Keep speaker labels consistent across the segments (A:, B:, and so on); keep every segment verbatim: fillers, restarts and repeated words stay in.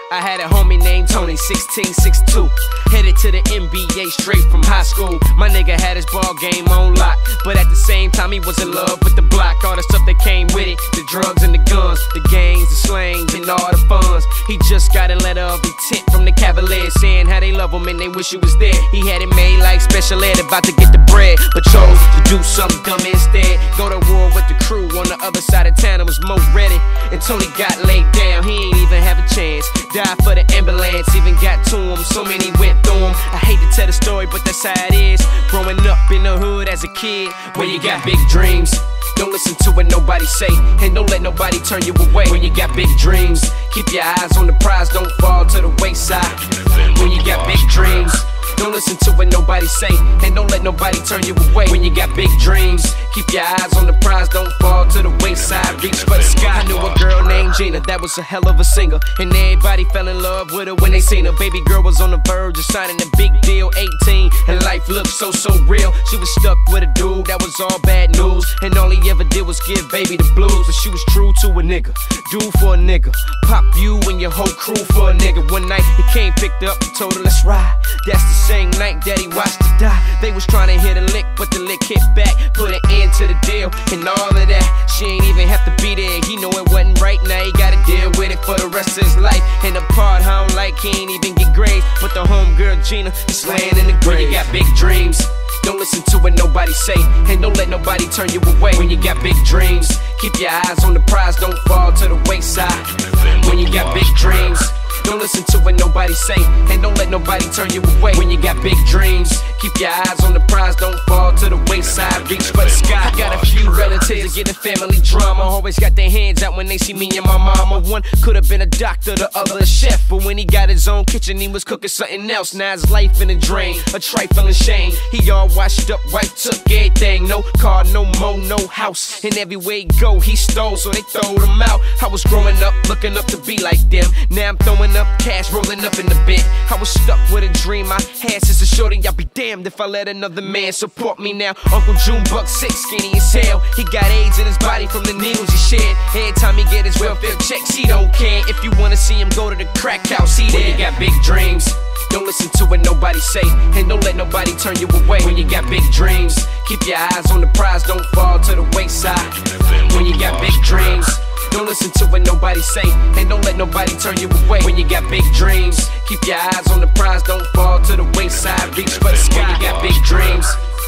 A: I had a homie named Tony, sixteen, six two. Headed to the N B A straight from high school. My nigga had his ball game on lock, but at the same time he was in love with the block. All the stuff that came with it, the drugs and the guns, the gangs, the slangs, and all the funds. He just got a letter of intent from the Cavaliers saying how they love him and they wish he was there. He had it made like special ed, about to get the bread, but chose to do something dumb instead. Go to war with the crew on the other side of town. It was Mo ready, and Tony got laid down. He ain't even have a chance. Died for the ambulance, even got to him. So many went through him. I hate to tell the story, but that's how it is. Growing up in the hood as a kid, when you got big dreams, don't listen to what nobody say, and don't let nobody turn you away. When you got big dreams, keep your eyes on the prize, don't fall to the wayside. When you got big dreams, don't listen to what nobody say, and don't let nobody turn you away. When you got big dreams, keep your eyes on the prize, don't fall to the wayside. Reach for the sky. I knew a girl named Gina that was a hell of a singer, and everybody fell in love with her when they seen her. Baby girl was on the verge of signing a big deal, eighteen, and life looked so, so real. She was stuck with a dude that was all bad news, and all he ever did was give baby the blues. But she was true to a nigga, dude for a nigga, pop you and your whole crew for a nigga. One night he came, picked up, and told her let's ride. That's the same night that he watched her die. They was trying to hit a lick, but the lick hit back, put an end to the deal, and all of that. She ain't even have to be there. He know it wasn't right. Now he gotta deal with it for the rest of his life. And the part I don't like, he ain't even get grades, but the homegirl Gina is laying in the grave. When you got big dreams, don't listen to what nobody say, and don't let nobody turn you away. When you got big dreams, keep your eyes on the prize, don't fall to the wayside. When you got big dreams, don't listen to what nobody say, and don't let nobody turn you away. When you got big dreams, keep your eyes on the prize, don't fall to the wayside. Reach for the sky. I got a few relatives that get in family drama, always got their hands out when they see me and my mama. One could have been a doctor, the other a chef, but when he got his own kitchen, he was cooking something else. Now his life in a drain, a trifling shame. He all washed up, white, took everything. No car, no mo, no house, and everywhere he go, he stole, so they throwed him out. I was growing up, looking up to be like them. Now I'm throwing up cash, rolling up in the bed. I was stuck with a dream I had since a shorty. I'll be damned if I let another man support me now. Uncle June buck six, skinny as hell. He got AIDS in his body from the needles he shed. Every time he get his welfare checks, he don't care. If you wanna see him go to the crack house, he there. When you got big dreams, don't listen to what nobody say, and don't let nobody turn you away. When you got big dreams, keep your eyes on the prize, don't fall to the wayside. When you got big dreams, don't listen to what nobody say, and don't let nobody turn you away. When you got big dreams, keep your eyes on the prize, don't fall to the wayside. Reach for the sky. When you got big dreams,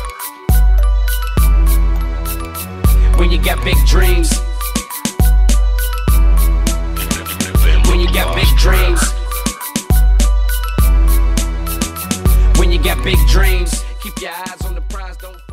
A: when you got big dreams, when you got big dreams, when you got big dreams, keep your eyes on the prize, don't